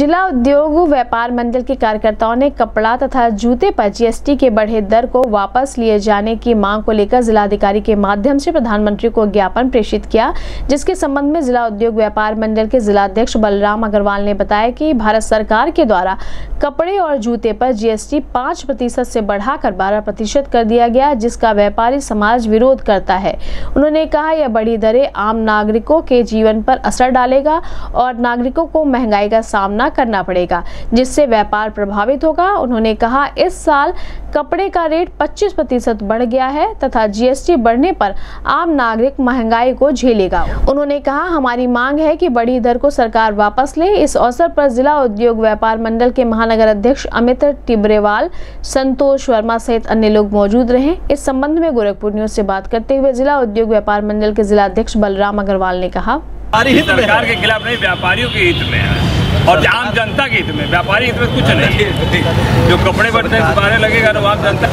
जिला उद्योग व्यापार मंडल के कार्यकर्ताओं ने कपड़ा तथा जूते पर जीएसटी के बढ़े दर को वापस लिए जाने की मांग को लेकर जिलाधिकारी के माध्यम से प्रधानमंत्री को ज्ञापन प्रेषित किया, जिसके संबंध में जिला उद्योग व्यापार मंडल के जिलाध्यक्ष बलराम अग्रवाल ने बताया कि भारत सरकार के द्वारा कपड़े और जूते पर जीएसटी 5% से बढ़ाकर 12% कर दिया गया, जिसका व्यापारी समाज विरोध करता है। उन्होंने कहा, यह बड़ी दरें आम नागरिकों के जीवन पर असर डालेगा और नागरिकों को महंगाई का सामना करना पड़ेगा, जिससे व्यापार प्रभावित होगा। उन्होंने कहा, इस साल कपड़े का रेट 25% बढ़ गया है तथा जीएसटी बढ़ने पर आम नागरिक महंगाई को झेलेगा। उन्होंने कहा, हमारी मांग है कि बड़ी दर को सरकार वापस ले। इस अवसर पर जिला उद्योग व्यापार मंडल के महानगर अध्यक्ष अमित टिब्रेवाल, संतोष वर्मा सहित अन्य लोग मौजूद रहे। इस संबंध में गोरखपुर न्यूज से बात करते हुए जिला उद्योग व्यापार मंडल के जिलाध्यक्ष बलराम अग्रवाल ने कहा, सरकार के खिलाफ नहीं, व्यापारियों के हित में है और आम जनता के हित में। व्यापारी हित में कुछ नहीं। जो कपड़े बढ़ते दुबारे लगेगा तो आम जनता।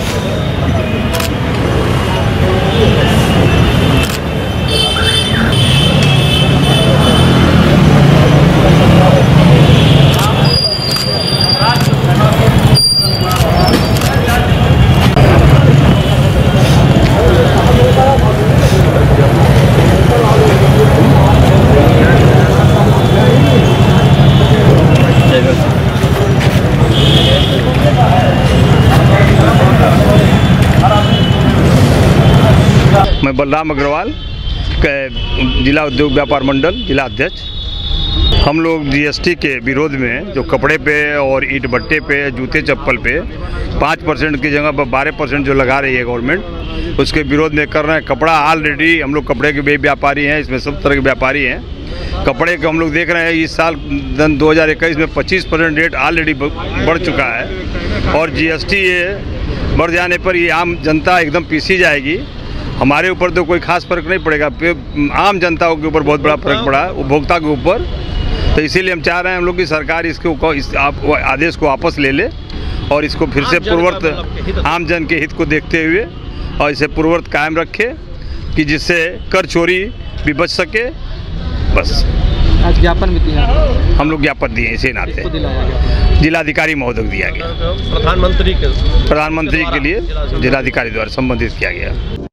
मैं बलराम अग्रवाल, जिला उद्योग व्यापार मंडल जिला अध्यक्ष। हम लोग जीएसटी के विरोध में जो कपड़े पे और ईंट भट्टे पे, जूते चप्पल पे 5% की जगह पर 12% जो लगा रही है गवर्नमेंट, उसके विरोध में कर रहे हैं। कपड़ा ऑलरेडी हम लोग कपड़े के व्यापारी हैं, इसमें सब तरह के व्यापारी हैं। कपड़े के हम लोग देख रहे हैं इस साल 2021 में 25% रेट ऑलरेडी बढ़ चुका है और जीएसटी बढ़ जाने पर ये आम जनता एकदम पीसी जाएगी। हमारे ऊपर तो कोई खास फर्क नहीं पड़ेगा, आम जनता के ऊपर बहुत बड़ा फर्क पड़ा है, उपभोक्ता के ऊपर। तो इसीलिए हम चाह रहे हैं हम लोग कि सरकार इस आदेश को वापस ले ले और इसको फिर से पूर्ववत आम जन के हित को देखते हुए और इसे पूर्ववत कायम रखे कि जिससे कर चोरी भी बच सके। बस आज ज्ञापन भी दिया, हम लोग ज्ञापन दिए, इसे नाते जिलाधिकारी महोदय को दिया गया, प्रधानमंत्री के लिए जिलाधिकारी द्वारा संबोधित किया गया।